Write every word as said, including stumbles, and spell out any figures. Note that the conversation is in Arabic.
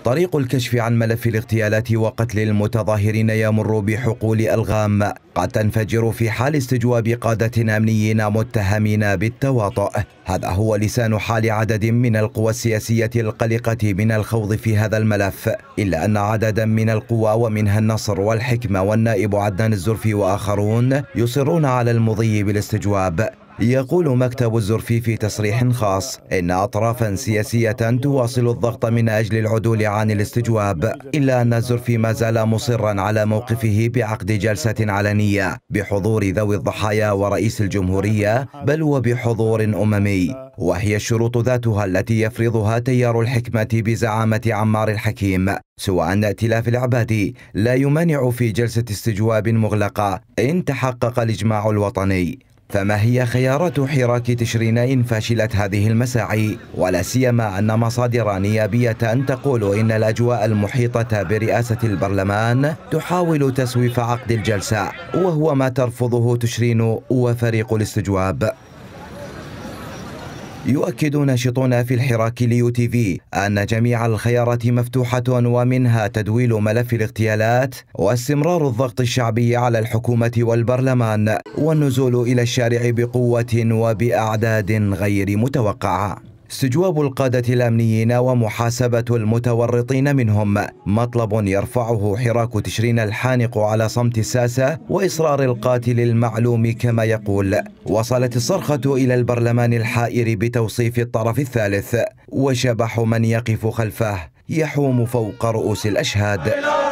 طريق الكشف عن ملف الاغتيالات وقتل المتظاهرين يمر بحقول ألغام قد تنفجر في حال استجواب قادة أمنيين متهمين بالتواطؤ. هذا هو لسان حال عدد من القوى السياسية القلقة من الخوض في هذا الملف، إلا أن عددا من القوى ومنها النصر والحكمة والنائب عدنان الزرفي وآخرون يصرون على المضي بالاستجواب. يقول مكتب الزرفي في تصريح خاص إن أطرافا سياسية تواصل الضغط من أجل العدول عن الاستجواب، إلا أن الزرفي ما زال مصرا على موقفه بعقد جلسة علنية بحضور ذوي الضحايا ورئيس الجمهورية، بل وبحضور أممي، وهي الشروط ذاتها التي يفرضها تيار الحكمة بزعامة عمار الحكيم، سوى أن ائتلاف العبادي لا يمانع في جلسة استجواب مغلقة إن تحقق الإجماع الوطني. فما هي خيارات حراك تشرين إن فشلت هذه المساعي؟ ولا سيما أن مصادر نيابية تقول إن الأجواء المحيطة برئاسة البرلمان تحاول تسويف عقد الجلسة، وهو ما ترفضه تشرين وفريق الاستجواب. يؤكد ناشطون في الحراك ليو تي في أن جميع الخيارات مفتوحة، ومنها تدويل ملف الاغتيالات واستمرار الضغط الشعبي على الحكومة والبرلمان والنزول إلى الشارع بقوة وبأعداد غير متوقعة. استجواب القادة الأمنيين ومحاسبة المتورطين منهم مطلب يرفعه حراك تشرين الحانق على صمت الساسة وإصرار القاتل المعلوم كما يقول. وصلت الصرخة إلى البرلمان الحائر بتوصيف الطرف الثالث، وشبح من يقف خلفه يحوم فوق رؤوس الأشهاد.